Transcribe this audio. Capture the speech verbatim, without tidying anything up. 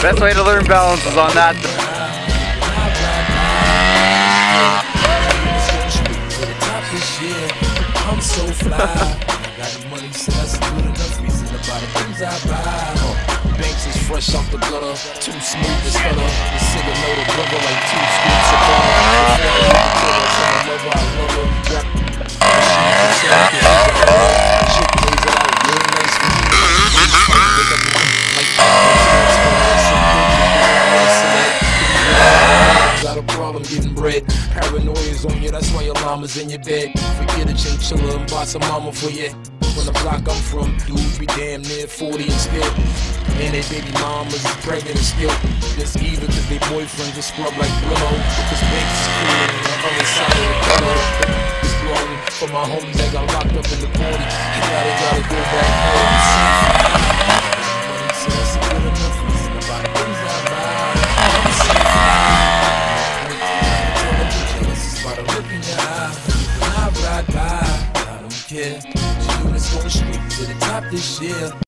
Best way to learn balance is on that. I'm so fly. I got the money, so that's good enough reason about the things I buy. Banks is fresh off the gutter, too smooth to stutter. The singer know the brother like two scoops of butter. Before I leave the killer, tell my mother I love her. Rap, she can chick lays it out real nice for me. Got a problem getting bread. Paranoia's on you, that's why your llama's in your bed. Forget a chinchilla and buy some mama for you. From the block I'm from, dudes be damn near forty and still. And they baby mamas is pregnant and still. It's either cause they boyfriends are scrub like Willow. Cause Banks is cool on the other side of the pillow. It's blown for my homies that got locked up in the party. You gotta, gotta go back home and see. Money says it's good enough reason about the things I buy. I ride by, I don't care. She units going straight to the top this year.